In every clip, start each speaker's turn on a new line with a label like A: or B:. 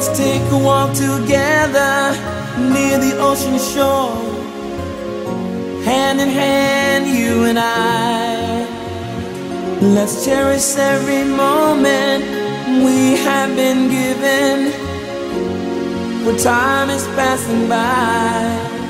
A: Let's take a walk together near the ocean shore, hand in hand, you and I. Let's cherish every moment we have been given, for time is passing by.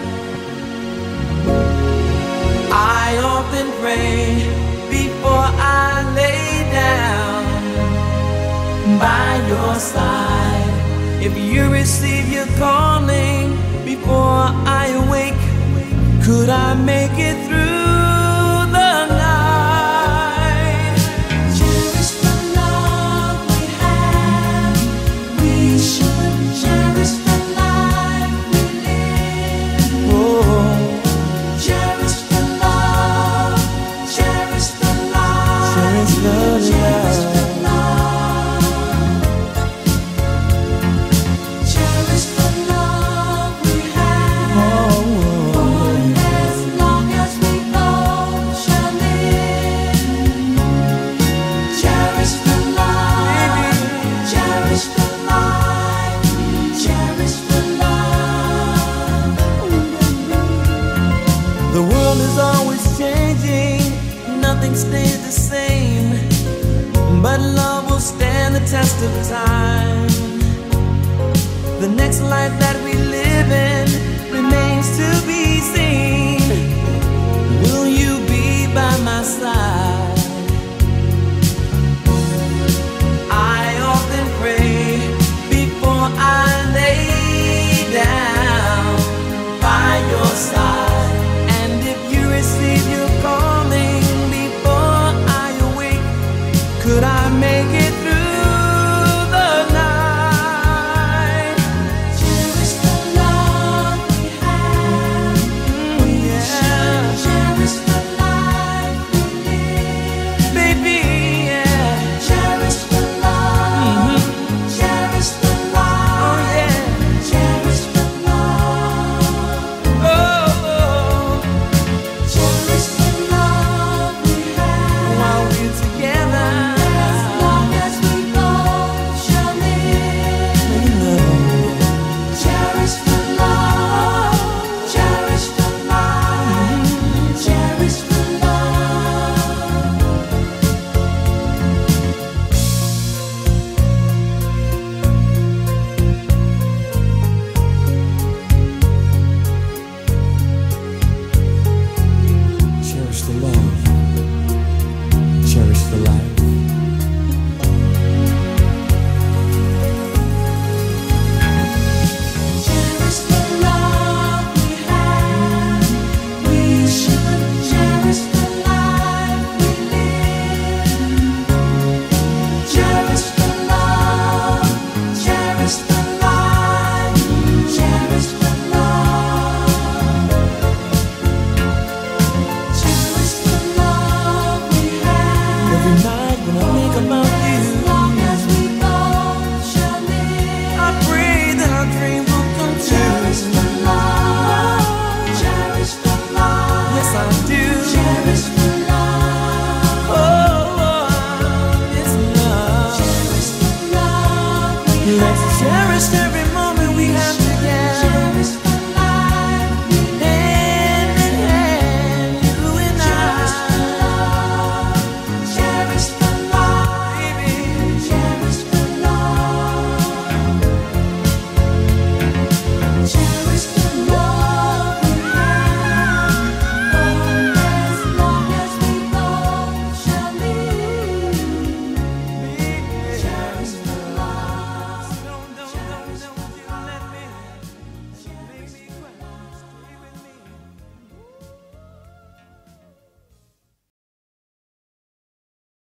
A: I often pray before I lay down by your side. If you receive your calling before I awake, could I make it through the night? Cherish the love we have. We should cherish the life we live. Oh, cherish the love, cherish the life, cherish the love. The world is always changing, nothing stays the same, but love will stand the test of time. The next life that we live in remains to be seen.